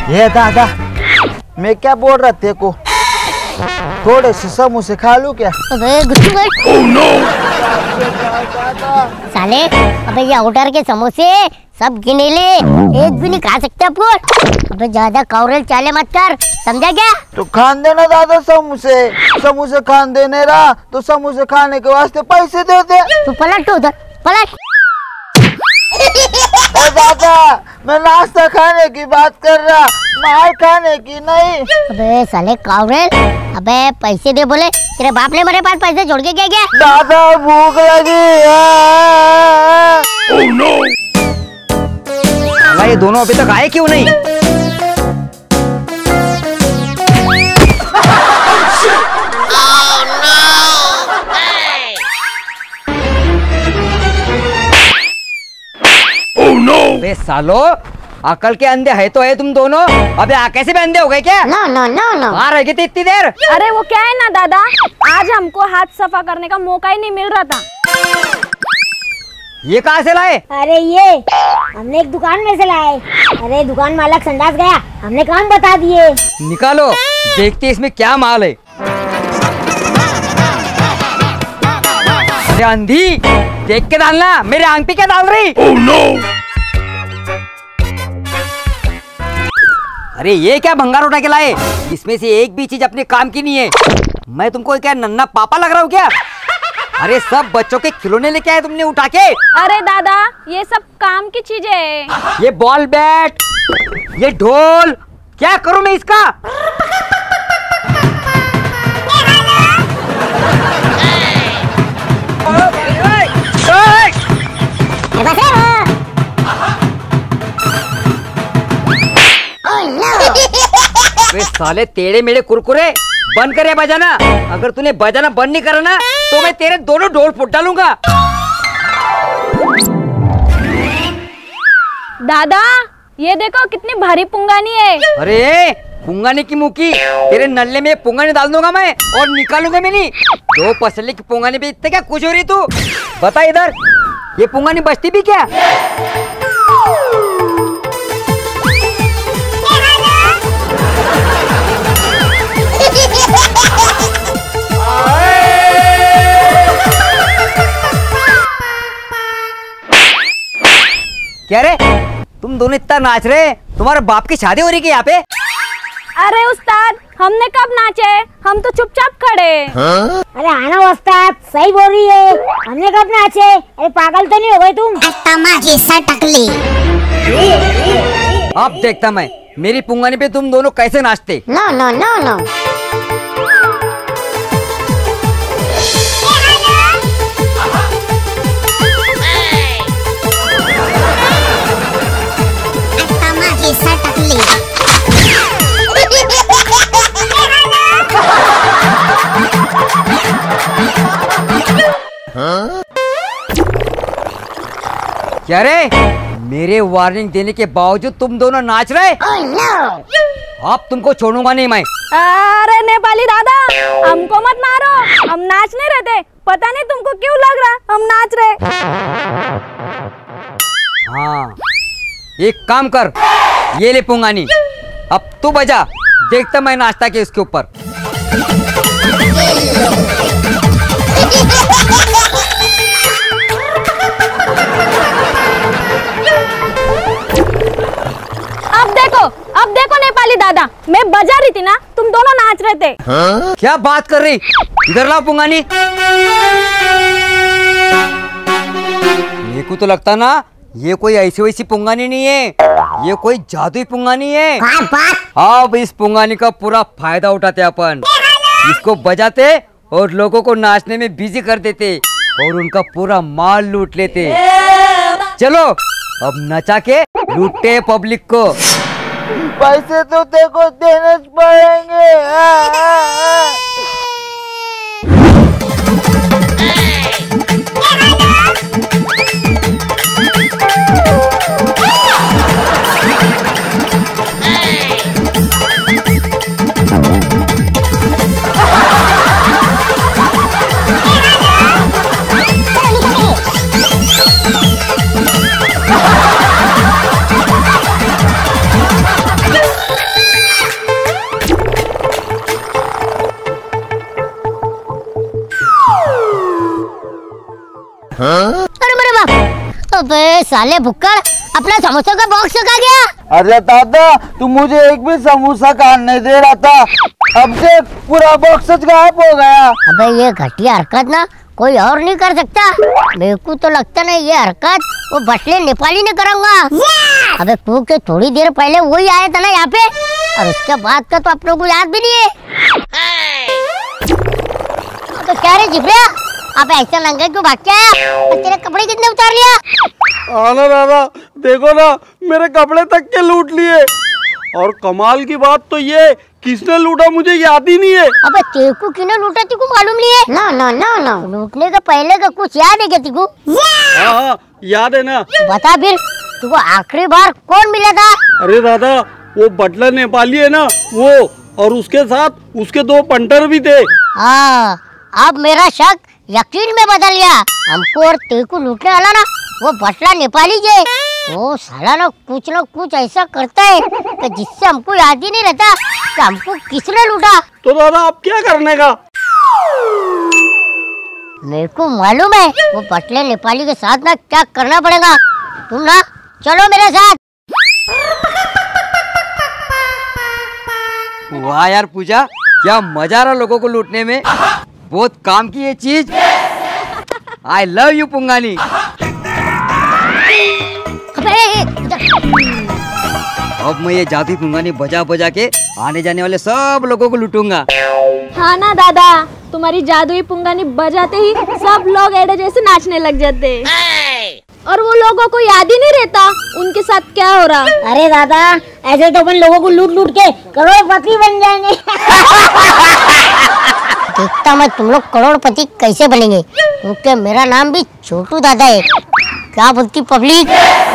ये दादा, मैं क्या बोल रहा थे को, थोड़े से समोसे खा लूं क्या? अबे गुच्चू भाई। Oh no! साले, अबे ये आउटर के समोसे सब गिनेले, एक भी नहीं खा सकते आपको। अबे ज्यादा कावरेल चाले मत कर, समझा क्या? तो खान देना दादा समोसे खान देने रहा तो समोसे खाने के वास्ते पैसे दे दे। तू पलट उधर, पलट। ओ दादा, मैं नाश्ता खाने की बात कर रहा, मार खाने की नहीं। अबे साले कावरेल, अबे पैसे दे बोले, तेरे बाप ने मेरे पास पैसे छोड़ के क्या? दादा भूख लगी है। Oh no! ये दोनों अभी तक आए क्यों नहीं? Oh no! बे सालो, अकल के अंधे है तो है तुम दोनों। अबे कैसे भी अंधे हो गए क्या? No no no no. कहाँ रह गए थे इतनी देर? अरे वो क्या है ना दादा, आज हमको हाथ सफा करने का मौका ही नहीं मिल रहा था। ये कहाँ से लाए? अरे ये हमने एक दुकान में से लाए। अरे दुकान मालक संडास गया, हमने काम बता दिए। निकालो, देखते इसमें क्या माल है। अरे अंधी, देख के डालना, मेरे आंख पे क्या डाल रही? Oh no! अरे ये क्या भंगार उठा के लाए? इसमें से एक भी चीज अपने काम की नहीं है। मैं तुमको क्या नन्ना पापा लग रहा हूँ क्या? अरे सब बच्चों के खिलौने लेके आए तुमने उठा के। अरे दादा, ये सब काम की चीजें है। ये बॉल बैट, ये ढोल, क्या करूं मैं इसका? साले टेढ़े मेढ़े कुरकुरे बंद करे बजाना। अगर तूने बजाना बंद नहीं करा ना तो मैं तेरे दोनों ढोल फुट डालूंगा। दादा, ये देखो कितनी भारी पुंगानी है। अरे पुंगाने की मुकी, तेरे नल्ले में पुंगानी डाल दूंगा मैं और निकालूंगा मैं नहीं। दो पसले की पुंगानी पे इतने क्या खुश हो रही तू? बता इधर, ये पुंगानी बचती भी क्या? क्या रे, तुम दोनों इतना नाच रहे? तुम्हारे बाप की शादी हो रही है यहाँ पे? अरे उस्ताद, हमने कब नाचे? हम तो चुपचाप खड़े। अरे आना उस्ताद, सही बोल रही है, हमने कब नाचे? अरे पागल तो नहीं हो गए तुम? तमाचे सटकली। अब देखता मैं मेरी पुंगानी पे तुम दोनों कैसे नाचते। No no no no. क्या रे, मेरे वार्निंग देने के बावजूद तुम दोनों नाच रहे? अब तुमको छोड़ूंगा नहीं मैं। अरे नेपाली दादा, हमको मत मारो, हम नाच नहीं रहे थे। पता नहीं तुमको क्यों लग रहा हम नाच रहे। हाँ, एक काम कर, ये ले पुंगानी, अब तू बजा, देखता मैं नाचता के इसके ऊपर। अब देखो नेपाली दादा, मैं बजा रही थी ना, तुम दोनों नाच रहे थे। क्या बात कर रही? इधर लाओ पुंगानी। मेरे को तो लगता ना ये कोई ऐसी वैसी पुंगानी नहीं है, ये कोई जादुई पुंगानी है। अब इस पुंगानी का पूरा फायदा उठाते अपन, इसको बजाते और लोगों को नाचने में बिजी कर देते और उनका पूरा माल लूट लेते। चलो अब नचा के लूटते पब्लिक को। पैसे तो देखो देने पड़ेंगे। साले भुक्कड़, अपना समोसा का बॉक्स कहाँ गया? अरे दादा तू मुझे एक भी समोसा खाने नहीं दे रहा था, अब से पूरा बॉक्स गायब हो गया। अबे ये घटिया हरकत ना कोई और नहीं कर सकता। मेरे को तो लगता ना ये हरकत वो बटले नेपाली ने करूँगा। अबे तू के थोड़ी देर पहले वही आया था ना यहाँ पे, और उसके बाद का तो अपनों को याद भी नहीं है। तो क्या रे जिब्रिया, अब ऐसा नंगा क्यों भाग के आया? तेरे कपड़े कितने उतार लिया? आना दादा देखो ना, मेरे कपड़े तक के लूट लिए। और कमाल की बात तो ये किसने लूटा मुझे याद ही नहीं है। अबे तेको किने लूटा तेको मालूम नहीं है? नो नो नो नो, लूटने का पहले का कुछ याद है क्या तेको? हाँ याद है ना। बता फिर, तुमको आखिरी बार कौन मिला था? अरे दादा वो बटलर नेपाली है ना वो, और उसके साथ उसके 2 पंटर भी थे। हाँ अब मेरा शक यकीन में बदल गया। हमको और तेको लूटने वाला ना वो बटला नेपाली जे, वो साला ना कुछ ऐसा करता है कि जिससे हमको याद ही नहीं रहता कि हमको किसने लूटा। तो दादा अब क्या करने का? मेरे को मालूम है वो बटले नेपाली के साथ ना क्या करना पड़ेगा। तुम ना चलो मेरे साथ। वाह यार पूजा, क्या मजा आ रहा लोगों को लूटने में, बहुत काम की ये चीज। आई लव यू पुंगानी। अब मैं ये जादुई पुंगानी बजा बजा के आने जाने वाले सब लोगों को लूटूंगा। हाँ ना दादा, तुम्हारी जादुई पुंगानी बजाते ही सब लोग एडे जैसे नाचने लग जाते, और वो लोगों को याद ही नहीं रहता उनके साथ क्या हो रहा। अरे दादा ऐसे तो अपन लोगों को लूट लूट के करोड़पति बन जाएंगे। देखता मैं तुम लोग करोड़पति कैसे बनेंगे, क्योंकि मेरा नाम भी छोटू दादा है। क्या बोलती पब्लिक?